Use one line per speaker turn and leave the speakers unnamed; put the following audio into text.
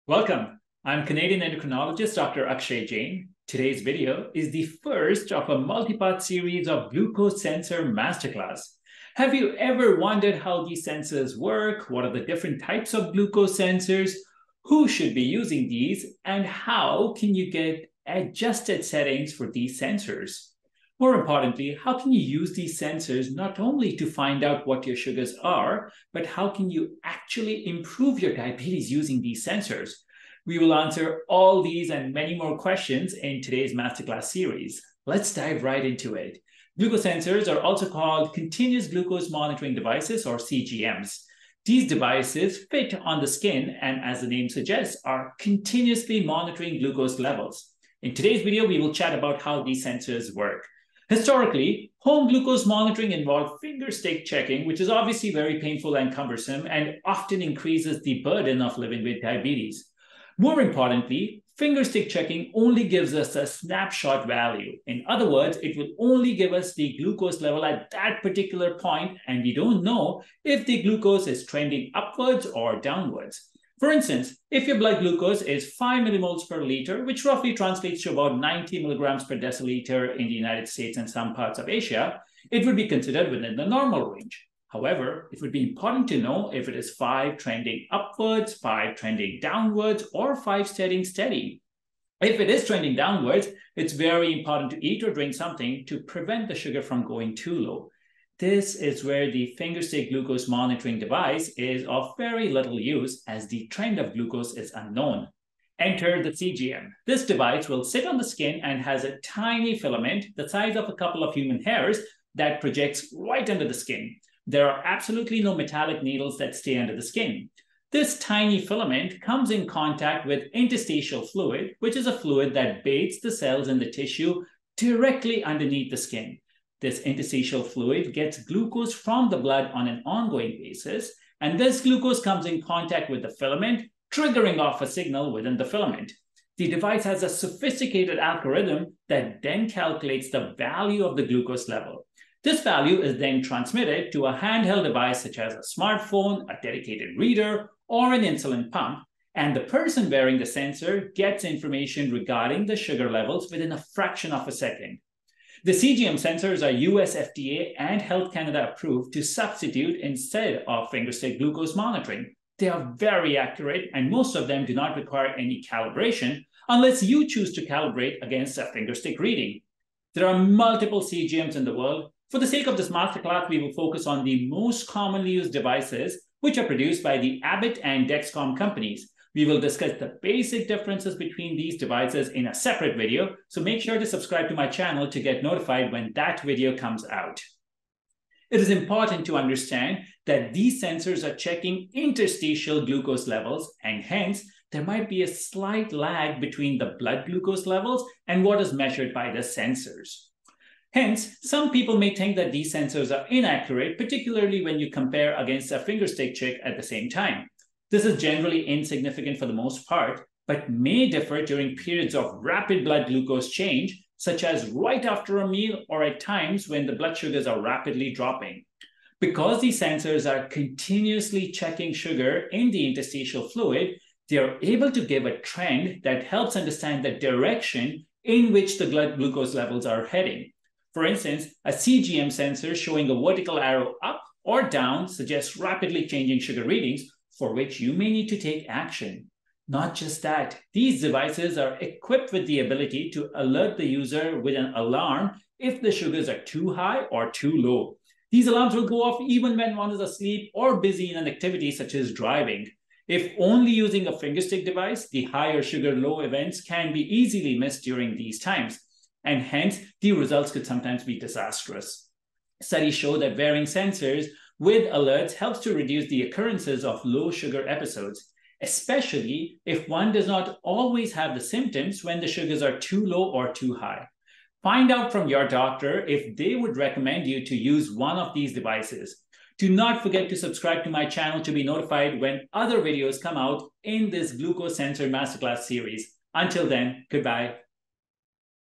Welcome. I'm Canadian endocrinologist Dr. Akshay Jain. Today's video is the first of a multi-part series of Glucose Sensor Masterclass. Have you ever wondered how these sensors work? What are the different types of glucose sensors? Who should be using these? And how can you get adjusted settings for these sensors? More importantly, how can you use these sensors not only to find out what your sugars are, but how can you actually improve your diabetes using these sensors? We will answer all these and many more questions in today's Masterclass series. Let's dive right into it. Glucose sensors are also called continuous glucose monitoring devices, or CGMs. These devices fit on the skin and, as the name suggests, are continuously monitoring glucose levels. In today's video, we will chat about how these sensors work. Historically, home glucose monitoring involved fingerstick checking, which is obviously very painful and cumbersome and often increases the burden of living with diabetes. More importantly, fingerstick checking only gives us a snapshot value. In other words, it will only give us the glucose level at that particular point, and we don't know if the glucose is trending upwards or downwards. For instance, if your blood glucose is 5 millimoles per liter, which roughly translates to about 90 milligrams per deciliter in the United States and some parts of Asia, it would be considered within the normal range. However, it would be important to know if it is 5 trending upwards, 5 trending downwards, or 5 staying steady. If it is trending downwards, it's very important to eat or drink something to prevent the sugar from going too low. This is where the fingerstick glucose monitoring device is of very little use, as the trend of glucose is unknown. Enter the CGM. This device will sit on the skin and has a tiny filament the size of a couple of human hairs that projects right under the skin. There are absolutely no metallic needles that stay under the skin. This tiny filament comes in contact with interstitial fluid, which is a fluid that bathes the cells in the tissue directly underneath the skin. This interstitial fluid gets glucose from the blood on an ongoing basis, and this glucose comes in contact with the filament, triggering off a signal within the filament. The device has a sophisticated algorithm that then calculates the value of the glucose level. This value is then transmitted to a handheld device such as a smartphone, a dedicated reader, or an insulin pump, and the person wearing the sensor gets information regarding the sugar levels within a fraction of a second. The CGM sensors are US FDA and Health Canada approved to substitute instead of fingerstick glucose monitoring. They are very accurate, and most of them do not require any calibration unless you choose to calibrate against a fingerstick reading. There are multiple CGMs in the world. For the sake of this masterclass, we will focus on the most commonly used devices, which are produced by the Abbott and Dexcom companies. We will discuss the basic differences between these devices in a separate video, so make sure to subscribe to my channel to get notified when that video comes out. It is important to understand that these sensors are checking interstitial glucose levels, and hence there might be a slight lag between the blood glucose levels and what is measured by the sensors. Hence, some people may think that these sensors are inaccurate, particularly when you compare against a fingerstick check at the same time. This is generally insignificant for the most part, but may differ during periods of rapid blood glucose change, such as right after a meal or at times when the blood sugars are rapidly dropping. Because these sensors are continuously checking sugar in the interstitial fluid, they are able to give a trend that helps understand the direction in which the blood glucose levels are heading. For instance, a CGM sensor showing a vertical arrow up or down suggests rapidly changing sugar readings, for which you may need to take action. Not just that, these devices are equipped with the ability to alert the user with an alarm if the sugars are too high or too low. These alarms will go off even when one is asleep or busy in an activity such as driving. If only using a fingerstick device, the high or sugar low events can be easily missed during these times, and hence the results could sometimes be disastrous. Studies show that wearing sensors with alerts helps to reduce the occurrences of low sugar episodes, especially if one does not always have the symptoms when the sugars are too low or too high. Find out from your doctor if they would recommend you to use one of these devices. Do not forget to subscribe to my channel to be notified when other videos come out in this Glucose Sensor Masterclass series. Until then, goodbye.